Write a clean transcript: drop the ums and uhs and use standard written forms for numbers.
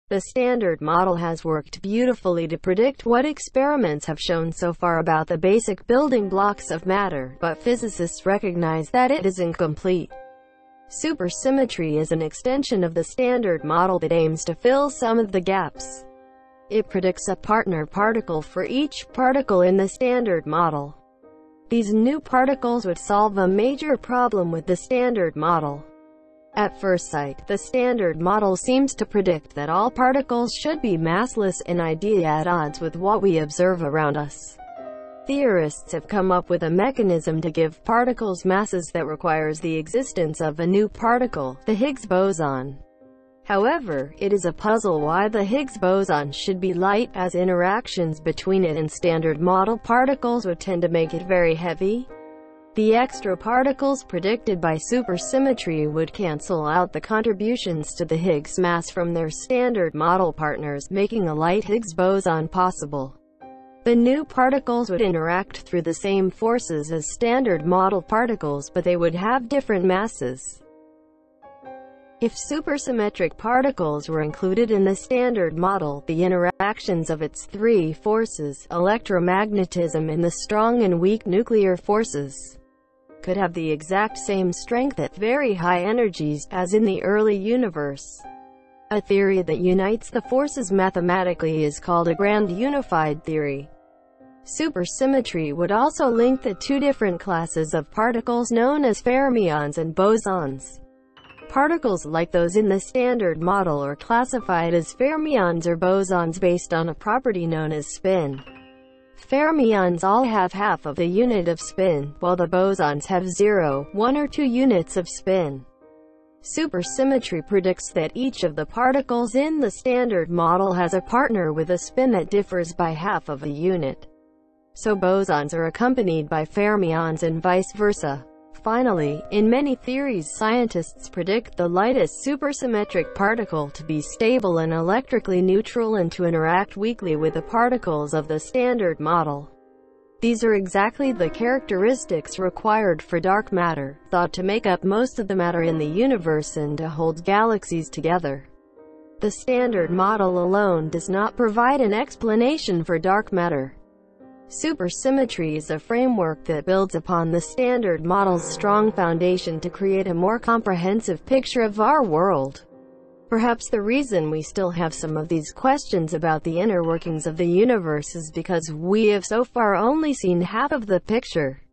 The Standard Model has worked beautifully to predict what experiments have shown so far about the basic building blocks of matter, but physicists recognize that it is incomplete. Supersymmetry is an extension of the Standard Model that aims to fill some of the gaps. It predicts a partner particle for each particle in the Standard Model. These new particles would solve a major problem with the Standard Model. At first sight, the Standard Model seems to predict that all particles should be massless, an idea at odds with what we observe around us. Theorists have come up with a mechanism to give particles masses that requires the existence of a new particle, the Higgs boson. However, it is a puzzle why the Higgs boson should be light, as interactions between it and Standard Model particles would tend to make it very heavy. The extra particles predicted by supersymmetry would cancel out the contributions to the Higgs mass from their Standard Model partners, making a light Higgs boson possible. The new particles would interact through the same forces as Standard Model particles, but they would have different masses. If supersymmetric particles were included in the Standard Model, the interactions of its three forces, electromagnetism and the strong and weak nuclear forces, could have the exact same strength at very high energies, as in the early universe. A theory that unites the forces mathematically is called a grand unified theory. Supersymmetry would also link the two different classes of particles known as fermions and bosons. Particles like those in the Standard Model are classified as fermions or bosons based on a property known as spin. Fermions all have half of a unit of spin, while the bosons have 0, 1 or 2 units of spin. Supersymmetry predicts that each of the particles in the Standard Model has a partner with a spin that differs by half of a unit. So bosons are accompanied by fermions and vice versa. Finally, in many theories scientists predict the lightest supersymmetric particle to be stable and electrically neutral and to interact weakly with the particles of the Standard Model. These are exactly the characteristics required for dark matter, thought to make up most of the matter in the universe and to hold galaxies together. The Standard Model alone does not provide an explanation for dark matter. Supersymmetry is a framework that builds upon the Standard Model's strong foundation to create a more comprehensive picture of our world. Perhaps the reason we still have some of these questions about the inner workings of the universe is because we have so far only seen half of the picture.